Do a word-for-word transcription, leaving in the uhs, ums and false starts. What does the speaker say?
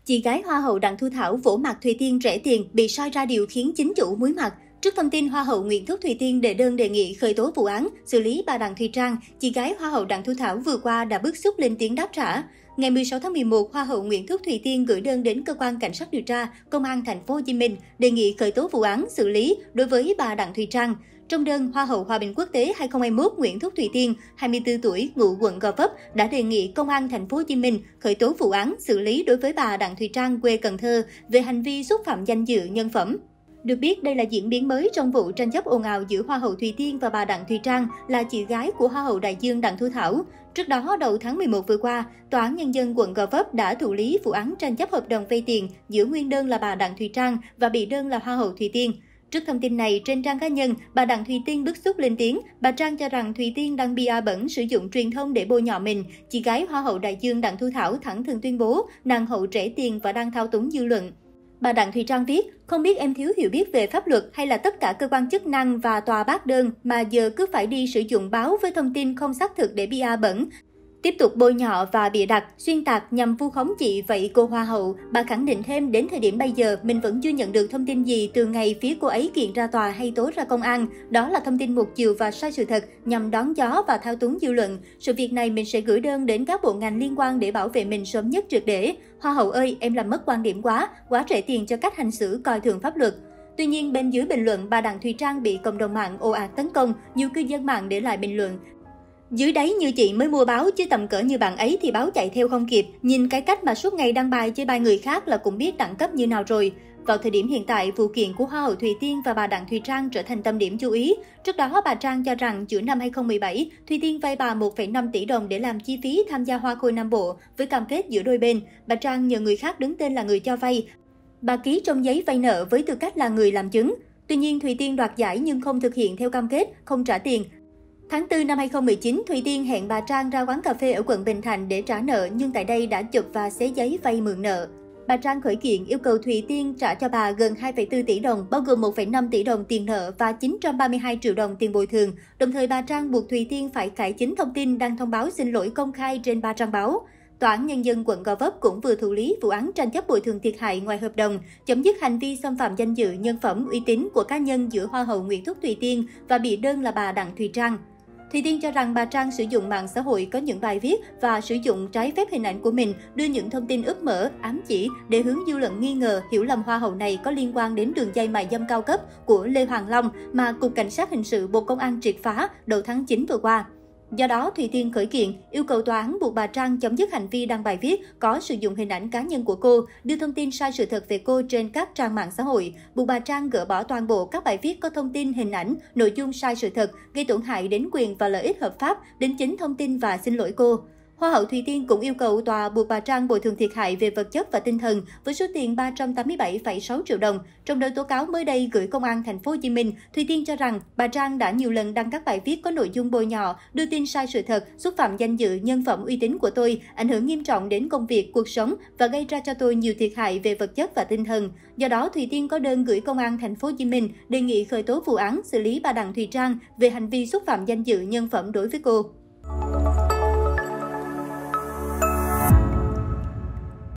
Chị gái Hoa hậu Đặng Thu Thảo vỗ mặt Thùy Tiên rẻ tiền bị soi ra điều khiến chính chủ muối mặt. Trước thông tin Hoa hậu Nguyễn Thúc Thùy Tiên đệ đơn đề nghị khởi tố vụ án, xử lý bà Đặng Thùy Trang, chị gái Hoa hậu Đặng Thu Thảo vừa qua đã bức xúc lên tiếng đáp trả. Ngày mười sáu tháng mười một, Hoa hậu Nguyễn Thúc Thùy Tiên gửi đơn đến cơ quan cảnh sát điều tra, công an thành phố Hồ Chí Minh đề nghị khởi tố vụ án, xử lý đối với bà Đặng Thùy Trang. Trong đơn, Hoa hậu Hòa bình quốc tế hai không hai mốt Nguyễn Thúc Thùy Tiên, hai mươi tư tuổi, ngụ quận Gò Vấp đã đề nghị công an thành phố Hồ Chí Minh khởi tố vụ án, xử lý đối với bà Đặng Thùy Trang quê Cần Thơ về hành vi xúc phạm danh dự nhân phẩm. Được biết, đây là diễn biến mới trong vụ tranh chấp ồn ào giữa Hoa hậu Thùy Tiên và bà Đặng Thùy Trang là chị gái của Hoa hậu Đại Dương Đặng Thu Thảo. Trước đó, đầu tháng mười một vừa qua, Tòa án Nhân dân quận Gò Vấp đã thụ lý vụ án tranh chấp hợp đồng vay tiền giữa nguyên đơn là bà Đặng Thùy Trang và bị đơn là Hoa hậu Thùy Tiên. Trước thông tin này, trên trang cá nhân, bà Đặng Thùy Tiên bức xúc lên tiếng. Bà Trang cho rằng Thùy Tiên đăng pê e bẩn, sử dụng truyền thông để bôi nhọ mình. Chị gái Hoa hậu Đại Dương Đặng Thu Thảo thẳng thừng tuyên bố nàng hậu rẻ tiền và đang thao túng dư luận. Bà Đặng Thùy Trang viết, không biết em thiếu hiểu biết về pháp luật hay là tất cả cơ quan chức năng và tòa bác đơn mà giờ cứ phải đi sử dụng báo với thông tin không xác thực để pê e bẩn. Tiếp tục bôi nhọ và bịa đặt, xuyên tạc nhằm vu khống chị vậy cô Hoa hậu. Bà khẳng định thêm đến thời điểm bây giờ mình vẫn chưa nhận được thông tin gì từ ngày phía cô ấy kiện ra tòa hay tố ra công an. Đó là thông tin một chiều và sai sự thật nhằm đón gió và thao túng dư luận. Sự việc này mình sẽ gửi đơn đến các bộ ngành liên quan để bảo vệ mình sớm nhất triệt để. Hoa hậu ơi, em làm mất quan điểm quá, quá rẻ tiền cho cách hành xử coi thường pháp luật. Tuy nhiên, bên dưới bình luận, bà Đặng Thùy Trang bị cộng đồng mạng ồ ạt tấn công, nhiều cư dân mạng để lại bình luận. Dưới đáy như chị mới mua báo chứ tầm cỡ như bạn ấy thì báo chạy theo không kịp. Nhìn cái cách mà suốt ngày đăng bài chê bai người khác là cũng biết đẳng cấp như nào rồi. Vào thời điểm hiện tại, vụ kiện của Hoa hậu Thùy Tiên và bà Đặng Thùy Trang trở thành tâm điểm chú ý. Trước đó, bà Trang cho rằng giữa năm hai không một bảy, Thùy Tiên vay bà một phẩy năm tỷ đồng để làm chi phí tham gia Hoa khôi Nam Bộ với cam kết giữa đôi bên. Bà Trang nhờ người khác đứng tên là người cho vay. Bà ký trong giấy vay nợ với tư cách là người làm chứng. Tuy nhiên, Thùy Tiên đoạt giải nhưng không thực hiện theo cam kết, không trả tiền. Tháng tư năm hai không một chín, Thùy Tiên hẹn bà Trang ra quán cà phê ở quận Bình Thạnh để trả nợ nhưng tại đây đã chụp và xé giấy vay mượn nợ. Bà Trang khởi kiện yêu cầu Thùy Tiên trả cho bà gần hai phẩy bốn tỷ đồng, bao gồm một phẩy năm tỷ đồng tiền nợ và chín trăm ba mươi hai triệu đồng tiền bồi thường. Đồng thời bà Trang buộc Thùy Tiên phải cải chính thông tin đăng thông báo xin lỗi công khai trên ba trang báo. Tòa án Nhân dân quận Gò Vấp cũng vừa thụ lý vụ án tranh chấp bồi thường thiệt hại ngoài hợp đồng, chấm dứt hành vi xâm phạm danh dự, nhân phẩm, uy tín của cá nhân giữa Hoa hậu Nguyễn Thúc Thùy Tiên và bị đơn là bà Đặng Thùy Trang. Thùy Tiên cho rằng bà Trang sử dụng mạng xã hội có những bài viết và sử dụng trái phép hình ảnh của mình, đưa những thông tin úp mở, ám chỉ để hướng dư luận nghi ngờ hiểu lầm Hoa hậu này có liên quan đến đường dây mại dâm cao cấp của Lê Hoàng Long mà Cục Cảnh sát Hình sự Bộ Công an triệt phá đầu tháng chín vừa qua. Do đó, Thùy Tiên khởi kiện, yêu cầu tòa án buộc bà Trang chấm dứt hành vi đăng bài viết có sử dụng hình ảnh cá nhân của cô, đưa thông tin sai sự thật về cô trên các trang mạng xã hội, buộc bà Trang gỡ bỏ toàn bộ các bài viết có thông tin, hình ảnh, nội dung sai sự thật, gây tổn hại đến quyền và lợi ích hợp pháp, đính chính thông tin và xin lỗi cô. Hoa hậu Thùy Tiên cũng yêu cầu tòa buộc bà Trang bồi thường thiệt hại về vật chất và tinh thần với số tiền ba trăm tám mươi bảy phẩy sáu triệu đồng. Trong đơn tố cáo mới đây gửi công an thành phố Hồ Chí Minh, Thùy Tiên cho rằng bà Trang đã nhiều lần đăng các bài viết có nội dung bôi nhọ, đưa tin sai sự thật, xúc phạm danh dự, nhân phẩm, uy tín của tôi, ảnh hưởng nghiêm trọng đến công việc, cuộc sống và gây ra cho tôi nhiều thiệt hại về vật chất và tinh thần. Do đó, Thùy Tiên có đơn gửi công an thành phố Hồ Chí Minh đề nghị khởi tố vụ án, xử lý bà Đặng Thùy Trang về hành vi xúc phạm danh dự, nhân phẩm đối với cô.